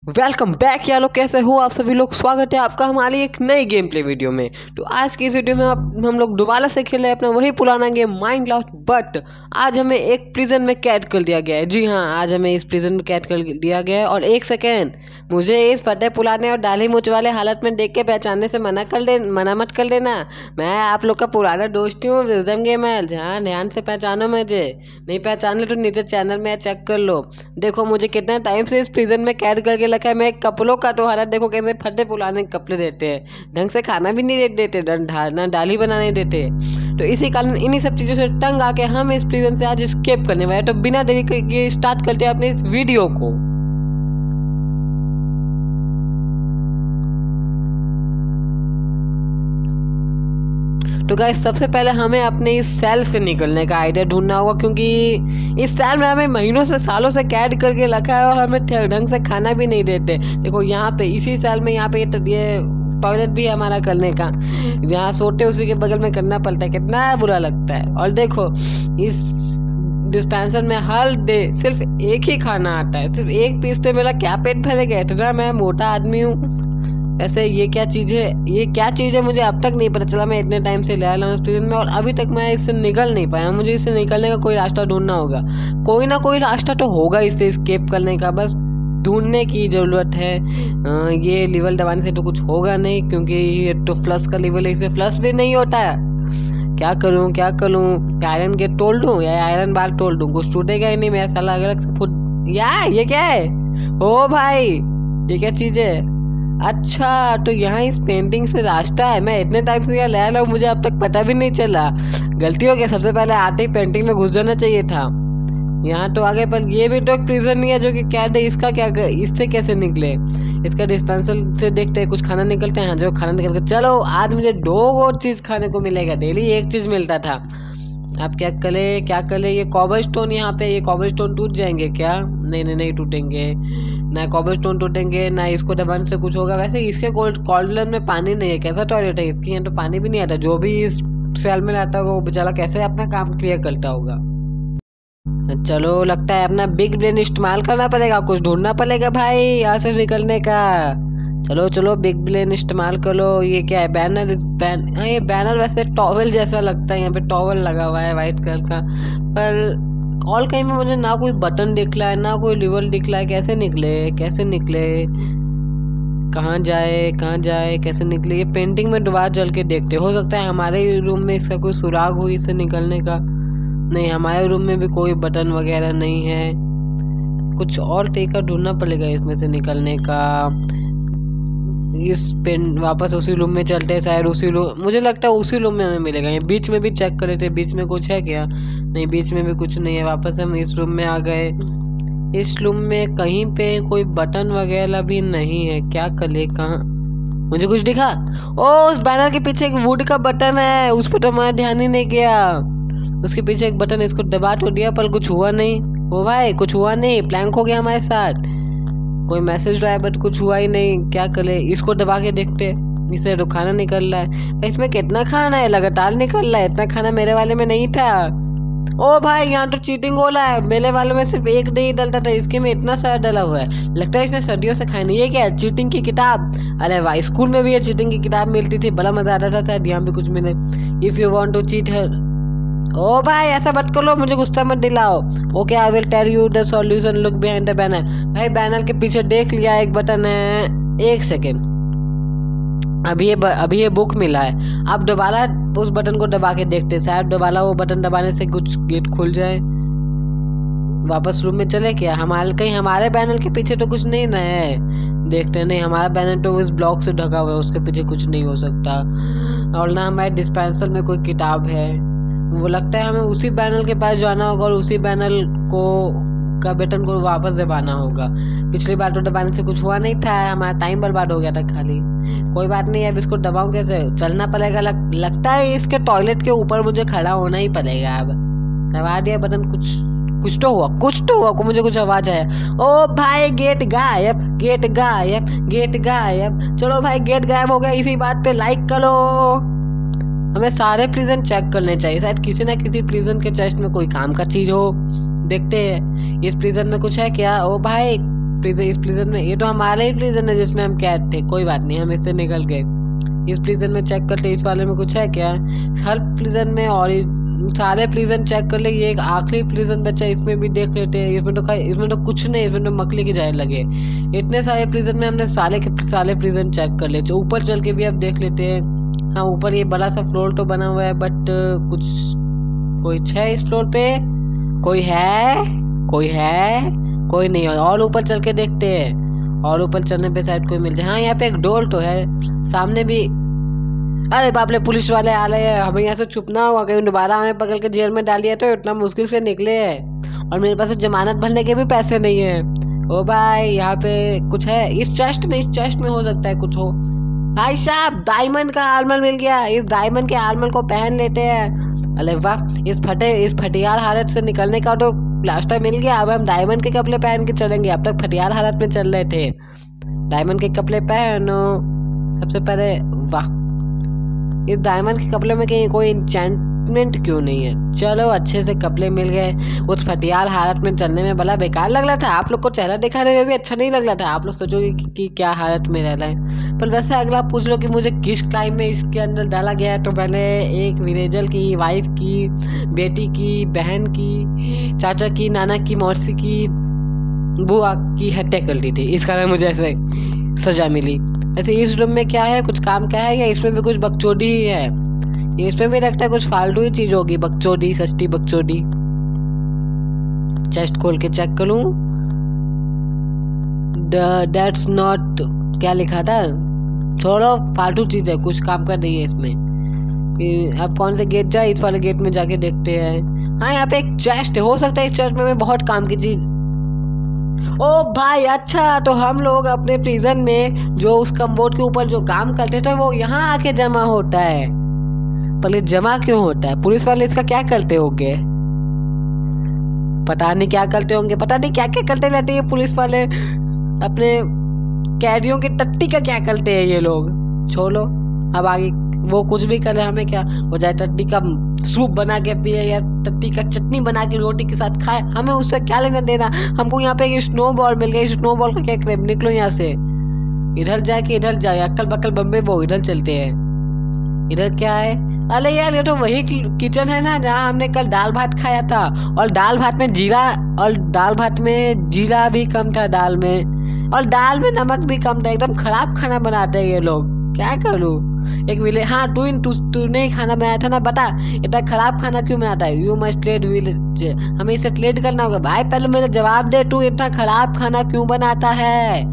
Welcome back यार लोग, कैसे हो आप सभी लोग। स्वागत है आपका हमारी एक नई गेम प्ले वीडियो में। तो आज की इस वीडियो में हम लोग दोबारा से खेले अपना वही पुराना गेम माइनक्राफ्ट, बट आज हमें एक प्रिजन में कैद कर दिया गया है। जी हाँ, आज हमें इस प्रिजन में कैद कर दिया गया है। और एक सेकेंड, मुझे इस फटे पुराने और डाली मुच वाले हालत में देख के पहचानने से मना मत कर देना। मैं आप लोग का पुराना दोस्त हूँ विजडम गेमर। हाँ, ध्यान से पहचानो मुझे। नहीं पहचान ले तो नीचे चैनल में चेक कर लो। देखो मुझे कितना टाइम से इस प्रिजन में कैद करके रखा है। मैं कपड़ों का तो हालत देखो, कैसे फटे पुराने कपड़े देते हैं, ढंग से खाना भी नहीं देते, ना डाली बनाने देते। तो इसी कारण इन्हीं सब चीज़ों से तंग आके हम इस प्रिजन से आज स्केप करने वाले। तो बिना देरी के स्टार्ट करते हैं अपने इस वीडियो को। तो गाइस, सबसे पहले हमें अपने इस सेल से निकलने का आइडिया ढूंढना होगा, क्योंकि इस सेल में हमें महीनों से सालों से कैद करके रखा है और हमें ढंग से खाना भी नहीं देते। देखो यहाँ पे इसी सेल में यहाँ पे ये टॉयलेट भी है हमारा करने का, जहाँ सोते उसी के बगल में करना पड़ता है। कितना बुरा लगता है। और देखो इस डिस्पेंसर में हर डे सिर्फ एक ही खाना आता है, सिर्फ एक पीस से मेरा क्या पेट भरेगा। इतना मैं मोटा आदमी हूँ। वैसे ये क्या चीज़ है, मुझे अब तक नहीं पता चला। मैं इतने टाइम से ले आया हूँ इस प्रिजन में और अभी तक मैं इससे निकल नहीं पाया। मुझे इससे निकलने का कोई रास्ता ढूंढना होगा। कोई ना कोई रास्ता तो होगा इससे स्केप करने का, बस ढूंढने की ज़रूरत है। ये लेवल दबाने से तो कुछ होगा नहीं, क्योंकि ये तो फ्लश का लेवल है, इससे फ्लश भी नहीं होता है। क्या करूँ? आयरन गेट तोड़ दूँ या आयरन बार तोड़ दूँ? कुछ टूटेगा ही नहीं। मैं ऐसा अलग से ये क्या है? ओ भाई, ये क्या चीज़ है? अच्छा, तो यहाँ इस पेंटिंग से रास्ता है। मैं इतने टाइम से यहाँ ले आया हूँ, मुझे अब तक पता भी नहीं चला। गलती हो गया, सबसे पहले आते ही पेंटिंग में घुस जाना चाहिए था। यहाँ तो आगे, पर ये भी तो एक प्रिजन नहीं है जो कि कैद है। इसका क्या, इससे कैसे निकले? इसका डिस्पेंसर से देखते हैं कुछ खाना निकलते हैं। जो खाना निकल के, चलो आज मुझे 2 और चीज़ खाने को मिलेगा। डेली एक चीज़ मिलता था। अब क्या करें? ये कॉबर स्टोन यहाँ पे, ये कॉबर स्टोन टूट जाएंगे क्या? नहीं टूटेंगे। ना कॉबर स्टोन टूटेंगे, ना इसको दबाने से कुछ होगा। वैसे इसके कॉर्नर में पानी नहीं है। कैसा टॉयलेट है इसकी? यहाँ तो पानी भी नहीं आता। जो भी इस सेल में आता होगा वो बेचारा कैसे अपना काम क्लियर करता होगा। चलो, लगता है अपना बिग ब्रेन इस्तेमाल करना पड़ेगा। कुछ ढूंढना पड़ेगा भाई यहाँ से निकलने का। चलो बिग ब्रेन इस्तेमाल कर लो। ये क्या है? हाँ, ये बैनर वैसे टॉवल जैसा लगता है। यहाँ पे टॉवल लगा हुआ है वाइट कलर का, पर और कहीं में मुझे ना कोई बटन दिख रहा है, ना कोई लेवल दिख रहा है। कैसे निकले? कहाँ जाए? कैसे निकले? ये पेंटिंग में दोबारा चल के देखते। हो सकता है हमारे रूम में इसका कोई सुराग हो इससे निकलने का। नहीं, हमारे रूम में भी कोई बटन वगैरह नहीं है। कुछ और तरीका ढूंढना पड़ेगा इसमें से निकलने का। इस पेन वापस उसी रूम में चलते हैं। शायद उसी रूम, मुझे लगता है उसी रूम में हमें मिलेगा। ये बीच में भी चेक करे थे, बीच में कुछ है क्या? नहीं, बीच में भी कुछ नहीं है। वापस हम इस रूम में आ गए। इस रूम में कहीं पे कोई बटन वगैरह भी नहीं है। क्या करे? कहाँ? मुझे कुछ दिखा। ओ, उस बैनर के पीछे एक वुड का बटन है, उस पर तो हमारा ध्यान ही नहीं गया। उसके पीछे एक बटन, इसको दबा तो दिया पर कुछ हुआ नहीं। ओ भाई, कुछ हुआ नहीं, प्लैंक हो गया हमारे साथ। कोई मैसेज आया बट कुछ हुआ ही नहीं। क्या करे? इसको दबा के देखते। इससे तो खाना निकल रहा है। इसमें कितना खाना है? लगातार निकल रहा है। इतना खाना मेरे वाले में नहीं था। ओ भाई, यहाँ तो चीटिंग हो रहा है। मेरे वाले में सिर्फ एक नहीं डलता था, इसके में इतना सारा डला हुआ है। लगता है इसने सदियों से खाया नहीं। ये क्या है? चीटिंग की किताब। अरे वाह, स्कूल में भी ये चीटिंग की किताब मिलती थी, बड़ा मजा आता था। शायद यहाँ पे कुछ मिले। If you want to cheat her. ओ भाई, ऐसा मत करो, मुझे गुस्सा मत दिलाओ। Okay, I will tell you the solution, look behind the banner. भाई, बैनर के पीछे देख लिया, एक बटन है। एक सेकेंड, अभी ये बुक मिला है। अब दोबारा उस बटन को दबा के देखते, शायद दोबारा वो बटन दबाने से कुछ गेट खुल जाए। वापस रूम में चले क्या? हमारे बैनर के पीछे तो कुछ नहीं ना है। देखते नहीं, हमारा बैनर तो उस ब्लॉक से ढका हुआ है, उसके पीछे कुछ नहीं हो सकता। और ना हमारे डिस्पेंसर में कोई किताब है। वो लगता है हमें उसी बैनर के पास जाना होगा और उसी बैनर का बटन को वापस दबाना होगा। पिछली बार तो दबाने से कुछ हुआ नहीं था, हमारा टाइम बर्बाद हो गया था खाली। कोई बात नहीं, अब इसको दबाऊं कैसे? चलना पड़ेगा। लगता है इसके टॉयलेट के ऊपर मुझे खड़ा होना ही पड़ेगा। अब दबा दिया बटन, कुछ तो हुआ। मुझे कुछ आवाज आया। ओ भाई, गेट गायब। चलो भाई, गेट गायब हो गया। इसी बात पे लाइक करो। हमें सारे प्रिजन चेक करने चाहिए, शायद किसी ना किसी प्रिजन के चेस्ट में कोई काम का चीज हो। देखते हैं इस प्रिजन में कुछ है क्या। ओ भाई, प्रिजन, इस प्रिजन में, ये तो हमारा ही प्रिजन है जिसमें हम कैद थे। कोई बात नहीं, हम इससे निकल गए। इस प्रिजन में चेक करते इस वाले में कुछ है क्या। हर प्रिजन में और सारे प्रिजन चेक कर ले। ये एक आखिरी प्रिजन बचा, इसमें भी देख लेते हैं। इसमें तो कुछ नहीं, इसमें तो मकली के जहर लगे। इतने सारे प्रिजन में हमने सारे के सारे प्रिजन चेक कर ले। ऊपर चल के भी अब देख लेते हैं। हाँ, ऊपर ये बड़ा सा फ्लोर तो बना हुआ है, बट कोई है इस फ्लोर पे? कोई है? कोई नहीं है। और ऊपर चल के देखते हैं, और ऊपर चलने पे शायद कोई मिल जाए। हाँ, यहाँ पे एक डोर तो है सामने भी। अरे बाप रे, पुलिस वाले आ रहे हैं, हमें यहाँ से छुपना होगा, कहीं दोबारा हमें पकड़ के जेल में डाल दिया तो इतना मुश्किल से निकले हैं। और मेरे पास जमानत भरने के भी पैसे नहीं है। ओ भाई, यहाँ पे कुछ है इस चेस्ट में हो सकता है कुछ हो। भाई साहब, डायमंड का आर्मर मिल गया। इस डायमंड के आर्मर को पहन लेते हैं। अरे वाह, इस फटियार हालत से निकलने का तो प्लास्टर मिल गया। अब हम डायमंड के कपड़े पहन के चलेंगे। अब तक फटियार हालत में चल रहे थे। डायमंड के कपड़े पहनो सबसे पहले। वाह, इस डायमंड के कपड़े में कहीं कोई इंचेंटमेंट क्यों नहीं है। चलो, अच्छे से कपड़े मिल गए। उस फटियार हालत में चलने में बड़ा बेकार लग रहा था। आप लोग को चेहरा दिखाने में भी अच्छा नहीं लग रहा था। आप लोग सोचोगे कि क्या हालत में रह रहा है। पर वैसे अगला पूछ लो कि मुझे किस टाइम में इसके अंदर डाला गया है, तो मैंने एक विलेजर की वाइफ की, बेटी की, बहन की, चाचा की, नाना की, मौसी की, बुआ की हत्या कर दी थी। इस कारण मुझे ऐसे सजा मिली। ऐसे इस रूम में क्या है, कुछ काम क्या है, या इसमें भी कुछ बकचोदी ही है? इसमें भी लगता है कुछ फालतू ही चीज होगी, बकचोदी, सस्ती बकचोदी। चेस्ट खोल के चेक करूं। दैट्स नॉट, क्या लिखा था? छोड़ो, फालतू चीज है, कुछ काम का नहीं है इसमें। अब कौन से गेट जाए? इस वाले गेट में जाके देखते हैं। हाँ, यहाँ पे एक चेस्ट है, हो सकता है इस चेस्ट में बहुत काम की चीज। ओ भाई, अच्छा, तो हम लोग अपने प्रिजन में जो उस कमबोर्ड के ऊपर जो काम करते थे वो यहाँ आके जमा होता है। पर ये जमा क्यों होता है? पुलिस वाले इसका क्या करते होंगे? पता नहीं क्या करते होंगे, पता नहीं क्या क्या करते रहते हैं पुलिस वाले। अपने कैदियों की टट्टी का क्या करते हैं ये लोग। छोड़ो, अब आगे वो कुछ भी करे, हमें क्या। वो चाहे टट्टी का सूप बना के पिए या टट्टी का चटनी बना के रोटी के साथ खाए, हमें उससे क्या लेना देना। हमको यहाँ पे एक स्नो बॉल मिल गया। स्नो बॉल का क्या करें? निकलो यहाँ से। इधर जाके इधर जाए, अक्कल बक्कल बम्बे बो, इधर चलते हैं। इधर क्या है? अरे यार, ये तो वही किचन है ना जहाँ हमने कल दाल भात खाया था। और दाल भात में जीरा भी कम था दाल में, और दाल में नमक भी कम था। एकदम खराब खाना बनाते हैं ये लोग। क्या करूँ? एक विलेज, हाँ, तूने ही खाना बनाया था ना, बता इतना खराब खाना क्यों बनाता है। यू मस्ट ट्रेड विलेज, हमें इसे ट्रेड करना होगा। भाई पहले मेरे जवाब दे, तू इतना खराब खाना क्यों बनाता है।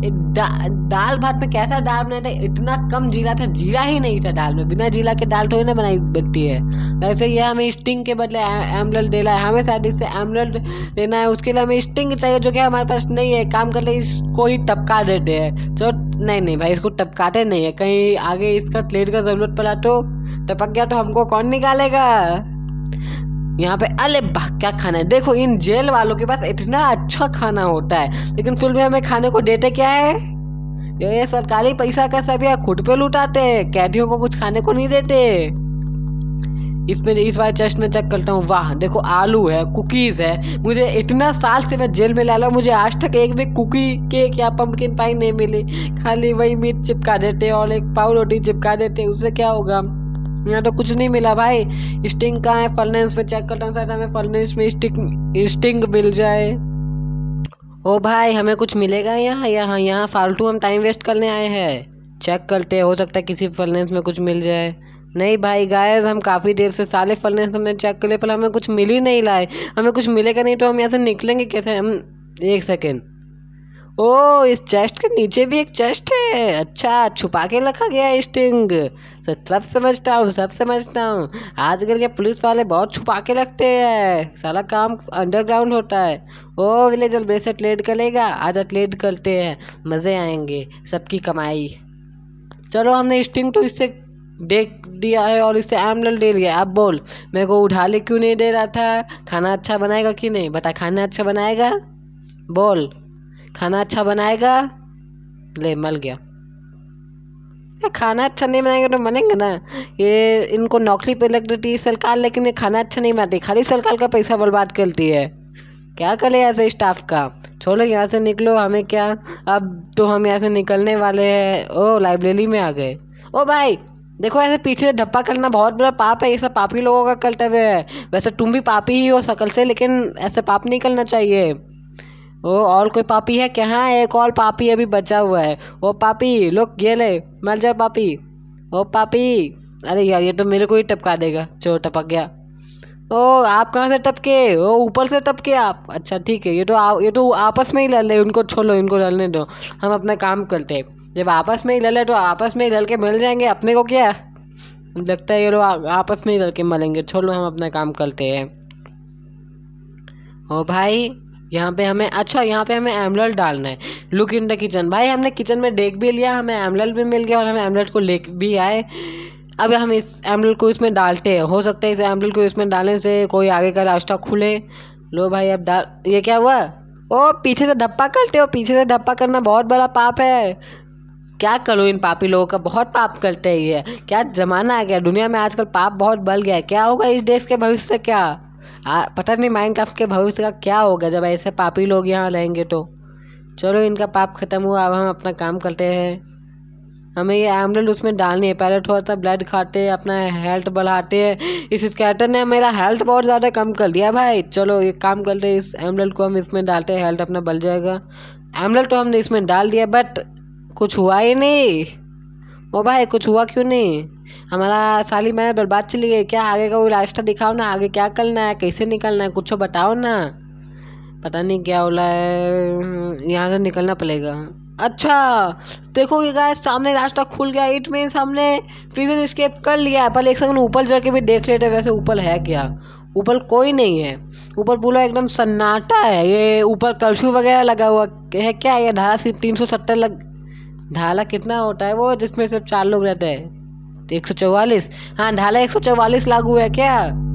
दाल भात में कैसा दाल बनाता है? इतना कम जीरा था, जीरा ही नहीं था दाल में। बिना जीरा के दाल थोड़ी ना बनाई बनती है। वैसे ये हमें स्टिंग के बदले एमरल्ड देना है। हमें शायद इससे एमरल्ड लेना है, उसके लिए हमें स्टिंग चाहिए, जो कि हमारे पास नहीं है। काम कर ले, इसको ही टपका देते हैं। चलो, नहीं भाई, इसको टपकाते नहीं है। कहीं आगे इसका प्लेट का जरूरत पड़ा तो टपक गया तो हमको कौन निकालेगा। यहाँ पे अरे वाह, क्या खाना है। देखो, इन जेल वालों के पास इतना अच्छा खाना होता है, लेकिन फिर भी हमें खाने को देते क्या है? ये सरकारी पैसा का सब यार खुद पे लुटाते हैं, कैदियों को कुछ खाने को नहीं देते। इसमें इस वाले चेस्ट में चेक करता हूँ। वाह, देखो, आलू है, कुकीज है। मुझे इतना साल से मैं जेल में ला, मुझे आज तक एक भी कुकी, केक या पंपकिन पाई नहीं मिली। खाली वही मीट चिपका देते और एक पाव रोटी चिपका देते। उससे क्या होगा? यहाँ तो कुछ नहीं मिला भाई। स्टिंग कहाँ है? फर्नेस पे चेक करता हूँ, शायद हमें फर्नेस में स्टिंग मिल जाए। ओ भाई, हमें कुछ मिलेगा यहाँ फालतू हम टाइम वेस्ट करने आए हैं। चेक करते हैं, हो सकता है किसी फर्नेस में कुछ मिल जाए। नहीं भाई गाइस, हम काफ़ी देर से सारे फर्नेस हमने चेक कर लिए, पर हमें कुछ मिल ही नहीं रहा है। हमें कुछ मिलेगा नहीं तो हम यहाँ से निकलेंगे कैसे? हम एक सेकेंड, ओ, इस चेस्ट के नीचे भी एक चेस्ट है। अच्छा, छुपा के रखा गया है स्टिंग। सब समझता हूँ। आजकल के पुलिस वाले बहुत छुपा के रखते हैं, सारा काम अंडरग्राउंड होता है। ओ विलेजर, मेरे से ट्रेड करेगा? आजा ट्रेड करते हैं, मज़े आएंगे, सबकी कमाई। चलो, हमने स्टिंग तो इससे देख दिया है और इससे एमरल्ड ले लिया। अब बोल, मेरे को उठाले क्यों नहीं दे रहा था? खाना अच्छा बनाएगा कि नहीं? बता, खाना अच्छा बनाएगा? बोल, खाना अच्छा बनाएगा? ले, मल गया। खाना अच्छा नहीं बनाएगा तो मनेंगे ना। ये इनको नौकरी पे लग देती है सरकार, लेकिन ये खाना अच्छा नहीं बनाती, खाली सरकार का पैसा बर्बाद करती है। क्या करे ऐसे स्टाफ का? छोड़ो यहाँ से निकलो, हमें क्या, अब तो हम यहाँ से निकलने वाले हैं। ओ लाइब्रेरी में आ गए। ओ भाई देखो, ऐसे पीछे से धप्पा करना बहुत बड़ा पाप है, ये सब पापी लोगों का कर्तव्य है। वैसे तुम भी पापी ही हो शकल से, लेकिन ऐसे पाप नहीं करना चाहिए। ओ और कोई पापी है क्या? हाँ एक और पापी अभी बचा हुआ है। ओ पापी लोग ये ले, मर जा पापी। ओ पापी, अरे यार ये तो मेरे को ही टपका देगा। चलो टपक गया। ओ आप कहाँ से टपके? ओ ऊपर से टपके आप? अच्छा ठीक है, ये तो आपस में ही लड़ रहे, उनको छोड़ो, इनको लड़ने दो, हम अपना काम करते हैं। जब आपस में ही लड़ रहे तो आपस में ही लड़ के मिल जाएंगे, अपने को क्या लगता है ये लोग आपस में ही लड़ के मरेंगे। छोड़ो हम अपना काम करते हैं। ओ भाई यहाँ पे हमें, अच्छा यहाँ पे हमें एमरल्ड डालना है। Look in the kitchen. भाई हमने किचन में देख भी लिया, हमें एमरल्ड भी मिल गया और हमें एमरल्ड को ले भी आए। अब हम इस एमरल्ड को इसमें डालते हैं। हो सकता है इस एमरल्ड को इसमें डालने से कोई आगे का रास्ता खुले। लो भाई अब डाल। ये क्या हुआ? ओ पीछे से धप्पा करते हो? पीछे से धप्पा करना बहुत बड़ा पाप है। क्या करो इन पापी लोगों का, बहुत पाप करते हैं ये। क्या ज़माना आ गया, दुनिया में आजकल पाप बहुत बढ़ गया है। क्या होगा इस देश के भविष्य से? क्या पता नहीं, माइनक्राफ्ट के भविष्य का क्या होगा जब ऐसे पापी लोग यहाँ रहेंगे तो। चलो इनका पाप खत्म हुआ, अब हम अपना काम करते हैं। हमें ये एमरल्ड उसमें डालनी है। पहले थोड़ा सा ब्लड खाते हैं, अपना हेल्थ बढ़ाते हैं। इस स्केलेटन ने मेरा हेल्थ बहुत ज़्यादा कम कर दिया भाई। चलो एक काम करते हैं, इस एमरल्ड को हम इसमें डालते हैं, हेल्थ अपना बढ़ जाएगा। एमरल्ड तो हमने इसमें डाल दिया, बट कुछ हुआ ही नहीं। ओ भाई कुछ हुआ क्यों नहीं? हमारा साली मेहनत बर्बाद चली गई। क्या आगे का कोई रास्ता दिखाओ ना, आगे क्या करना है, कैसे निकलना है, कुछ बताओ ना। पता नहीं क्या हो रहा है, यहाँ से निकलना पड़ेगा। अच्छा देखो ये गाइस, सामने रास्ता खुल गया। इट मीन्स हमने प्रिजन एस्केप कर लिया है। पर एक सेकंड ऊपर चढ़ के भी देख लेते, वैसे ऊपर है क्या? ऊपर कोई नहीं है, ऊपर पूरा एकदम सन्नाटा है। ये ऊपर कर्फ्यू वगैरह लगा हुआ है क्या? ये धारा 370 ढाला कितना होता है वो जिसमें सिर्फ 4 लोग रहते हैं? 144। हाँ ढाला 144 लागू है क्या?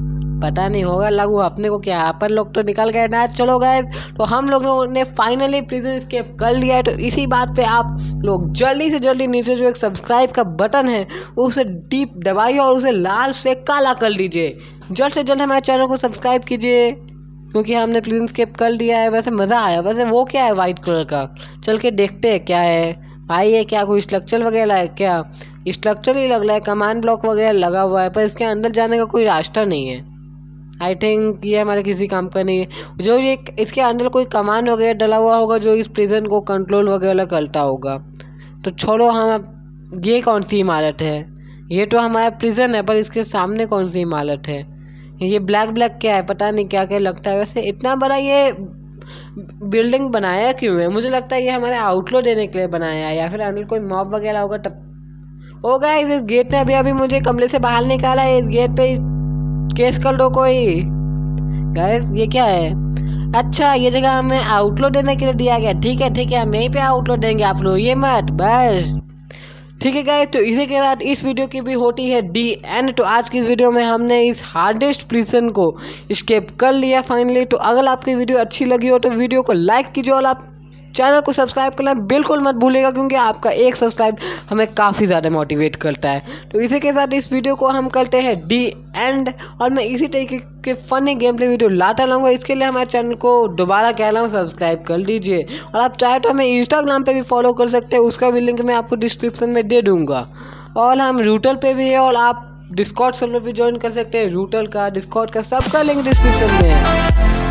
पता नहीं, होगा लागू, अपने को क्या, अपन लोग तो निकल गए ना। चलो गाइस, तो हम लोगों ने फाइनली प्रिजन एस्केप कर लिया है। तो इसी बात पे आप लोग जल्दी से जल्दी नीचे जो एक सब्सक्राइब का बटन है उसे डीप दबाइए और उसे लाल से काला कर लीजिए। जल्द से जल्द हमारे चैनल को सब्सक्राइब कीजिए, क्योंकि हमने प्रिजन एस्केप कर लिया है। वैसे मज़ा आया। वैसे वो क्या है वाइट कलर का? चल के देखते हैं क्या है। भाई ये क्या कोई स्ट्रक्चर वगैरह है क्या? स्ट्रक्चर ही लग रहा है, कमांड ब्लॉक वगैरह लगा हुआ है, पर इसके अंदर जाने का कोई रास्ता नहीं है। आई थिंक ये हमारे किसी काम का नहीं है। जो ये इसके अंदर कोई कमांड वगैरह डला हुआ होगा जो इस प्रिजन को कंट्रोल वगैरह करता होगा। तो छोड़ो हम, ये कौन सी इमारत है? ये तो हमारा प्रिजन है, पर इसके सामने कौन सी इमारत है? ये ब्लैक ब्लैक क्या है? पता नहीं क्या क्या लगता है। वैसे इतना बड़ा ये बिल्डिंग बनाया क्यों है? मुझे लगता है ये हमारे आउटलो देने के लिए बनाया है, या फिर अंदर कोई मॉब वगैरह होगा तब। ओ गाइस, इस गेट ने अभी मुझे कमरे से बाहर निकाला है। इस गेट पे केस कर दो कोई। गाइस ये क्या है? अच्छा ये जगह हमें आउटलो देने के लिए दिया गया। ठीक है हम यहीं पे आउटलो देंगे, आप लोग ये मत बस। ठीक है गाइस, तो इसी के साथ इस वीडियो की भी होती है डी एंड। तो आज की इस वीडियो में हमने इस हार्डेस्ट प्रिजन को एस्केप कर लिया फाइनली। तो अगर आपकी वीडियो अच्छी लगी हो तो वीडियो को लाइक कीजिए और आप चैनल को सब्सक्राइब करना बिल्कुल मत भूलिएगा, क्योंकि आपका एक सब्सक्राइब हमें काफ़ी ज़्यादा मोटिवेट करता है। तो इसी के साथ इस वीडियो को हम करते हैं डी एंड, और मैं इसी तरीके के फनी गेम प्ले वीडियो लाता रहूँगा। इसके लिए हमारे चैनल को दोबारा कह रहा हूँ सब्सक्राइब कर लीजिए। और आप चाहे तो हमें इंस्टाग्राम पे भी फॉलो कर सकते हैं, उसका भी लिंक मैं आपको डिस्क्रिप्शन में दे दूँगा। और हम रूटल पे भी है, और आप डिस्कॉर्ड सर्वर भी ज्वाइन कर सकते हैं। रूटल का, डिस्कॉर्ड का, सबका लिंक डिस्क्रिप्शन में है।